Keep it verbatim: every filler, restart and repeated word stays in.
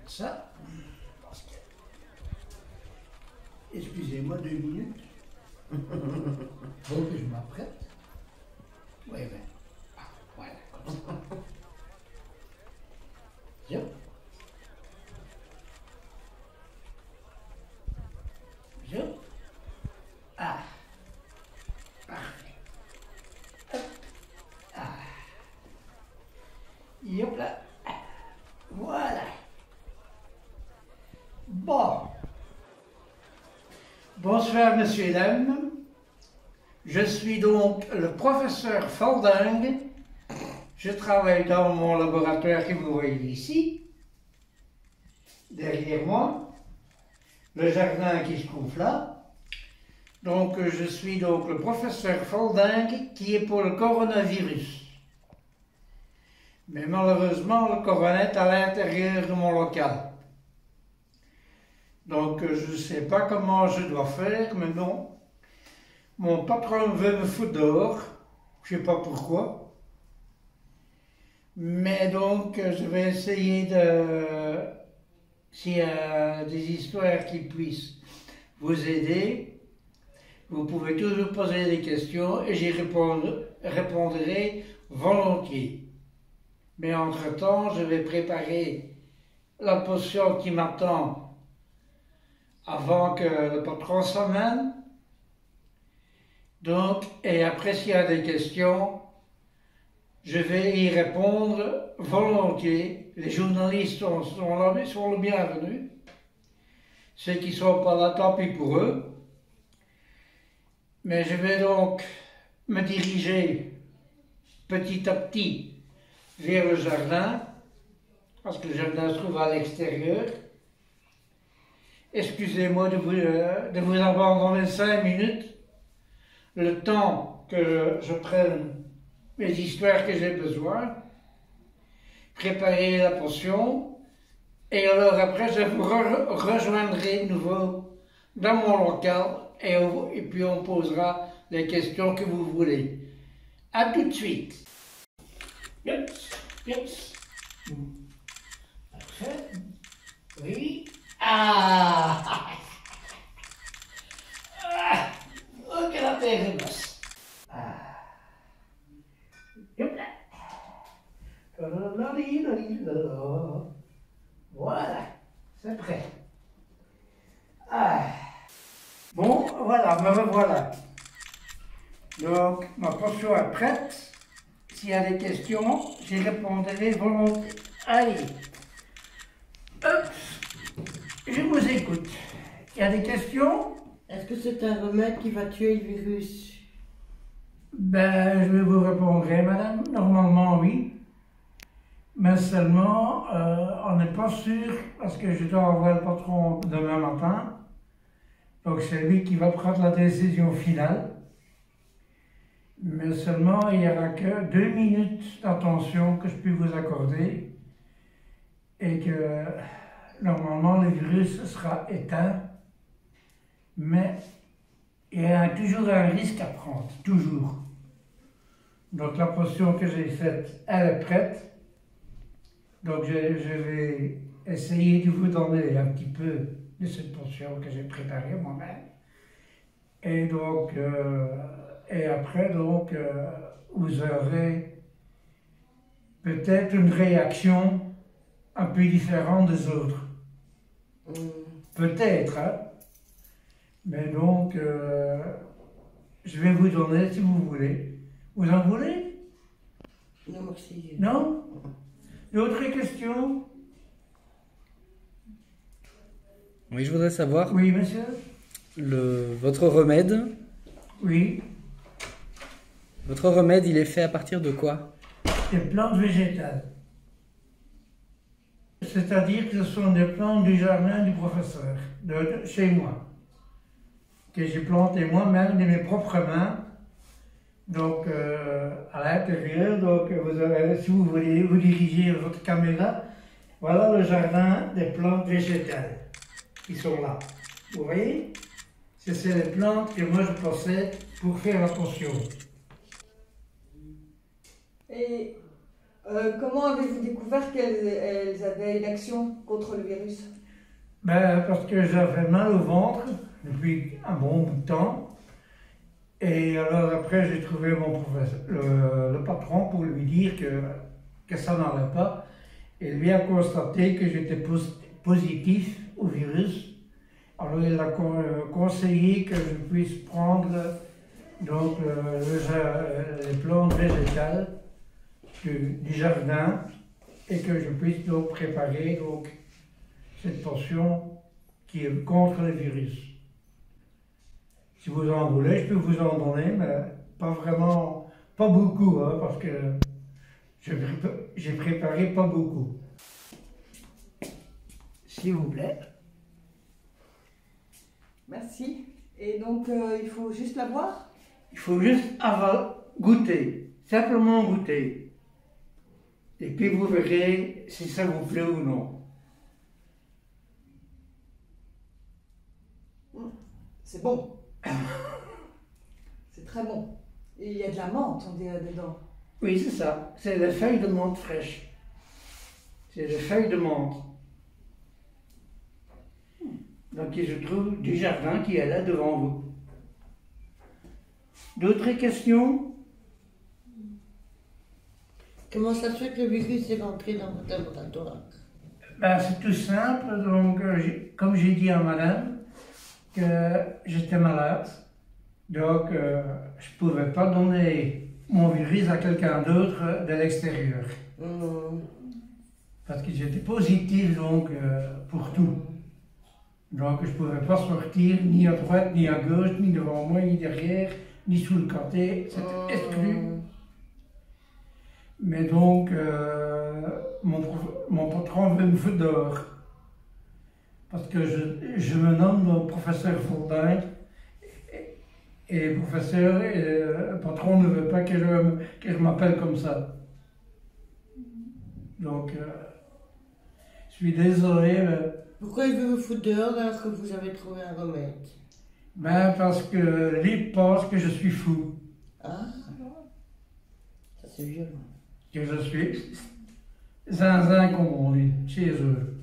ça. Parce que... Excusez-moi deux minutes. Faut que je m'apprête. Oui, ben. Ah, voilà, comme ça. Bien. Bien. Ah. Parfait. Hop. Ah. Yop là. Voilà. Bon. Bonsoir, messieurs et dames. Je suis donc le professeur Falding. Je travaille dans mon laboratoire que vous voyez ici, derrière moi, le jardin qui se trouve là. Donc, je suis donc le professeur Falding qui est pour le coronavirus. Mais malheureusement, le corona est à l'intérieur de mon local. Donc, je ne sais pas comment je dois faire, mais non. Mon patron veut me foutre dehors. Je ne sais pas pourquoi. Mais donc, je vais essayer de... S'il y a des histoires qui puissent vous aider, vous pouvez toujours poser des questions et j'y répondrai volontiers. Mais entre-temps, je vais préparer la potion qui m'attend avant que le patron s'amène. Donc, et après, s'il y a des questions, je vais y répondre volontiers. Les journalistes sont, sont, là, sont les bienvenus. Ceux qui ne sont pas là, tant pis pour eux. Mais je vais donc me diriger petit à petit vers le jardin, parce que le jardin se trouve à l'extérieur. Excusez-moi de vous, euh, de vous abandonner cinq minutes, le temps que je prenne les histoires que j'ai besoin, préparer la potion, et alors après je vous re rejoindrai de nouveau dans mon local, et, et puis on posera les questions que vous voulez. A tout de suite. Yes, yes. Parfait. Oui. Ah, ah. Oh, que la terre est basse. Ah. Hop là. Voilà, c'est prêt. Ah. Bon, voilà, me revoilà. Donc, ma potion est prête. S'il y a des questions, j'y répondrai volontiers. Allez. Hop. Je vous écoute. Il y a des questions? Est-ce que c'est un remède qui va tuer le virus? Ben, je vous répondrai, madame. Normalement, oui. Mais seulement, euh, on n'est pas sûr, parce que je dois avoir le patron demain matin. Donc, c'est lui qui va prendre la décision finale. Mais seulement, il n'y aura que deux minutes d'attention que je puis vous accorder. Et que, normalement, le virus sera éteint. Mais il y a toujours un risque à prendre, toujours. Donc la potion que j'ai faite, elle est prête. Donc je, je vais essayer de vous donner un petit peu de cette potion que j'ai préparée moi-même. Et donc, euh, et après, donc, euh, vous aurez peut-être une réaction un peu différente des autres. Mmh. Peut-être, hein. Mais donc, euh, je vais vous donner si vous voulez. Vous en voulez? Non, merci. Non? D'autres questions? Oui, je voudrais savoir. Oui, monsieur? Le, votre remède. Oui. Votre remède, il est fait à partir de quoi? Des plantes végétales. C'est-à-dire que ce sont des plantes du jardin du professeur, de, de chez moi, que j'ai planté moi-même de mes propres mains, donc euh, à l'intérieur. Donc vous avez, si vous voulez vous diriger votre caméra, voilà le jardin des plantes végétales qui sont là. Vous voyez? C'est les plantes que moi je possède pour faire la potion. Et Euh, comment avez-vous découvert qu'elles elles avaient une action contre le virus? Ben, parce que j'avais mal au ventre depuis un bon bout de temps. Et alors après, j'ai trouvé mon professeur, le, le patron pour lui dire que, que ça n'allait pas. Et lui a constaté que j'étais pos- positif au virus. Alors il a con- conseillé que je puisse prendre donc, le- le ja- les plantes végétales du, du jardin et que je puisse donc préparer donc, cette potion qui est contre le virus. Si vous en voulez, je peux vous en donner, mais pas vraiment, pas beaucoup, hein, parce que je pré- j'ai préparé pas beaucoup. S'il vous plaît. Merci. Et donc, euh, il faut juste la boire? Il faut juste avaler, goûter, simplement goûter. Et puis vous verrez si ça vous plaît ou non. C'est bon. C'est très bon. Et il y a de la menthe on dirait, dedans. Oui, c'est ça. C'est les feuilles de menthe fraîches. C'est les feuilles de menthe. Donc, qui se trouve du jardin qui est là devant vous. D'autres questions? Comment ça se fait que le virus est rentré dans votre laboratoire? Ben, c'est tout simple. Donc, euh, j'ai- comme j'ai dit à madame, que j'étais malade. Donc, euh, je ne pouvais pas donner mon virus à quelqu'un d'autre de l'extérieur. Hum, Parce que j'étais positif donc, euh, pour tout. Donc, je ne pouvais pas sortir ni à droite, ni à gauche, ni devant moi, ni derrière, ni sous le côté. C'était exclu. hum. Mais donc, euh, mon, prof- mon patron veut me foutre dehors. Parce que je, je me nomme le professeur Fourdin. Et, et le professeur, et le patron ne veut pas que je, que je m'appelle comme ça. Donc, euh, je suis désolé, mais, Pourquoi il veut vous foutre dehors alors que vous avez trouvé un remède? ben, parce que lui pense que je suis fou. Ah, ça c'est violent. Que je suis zinzin, comme on dit, chez eux.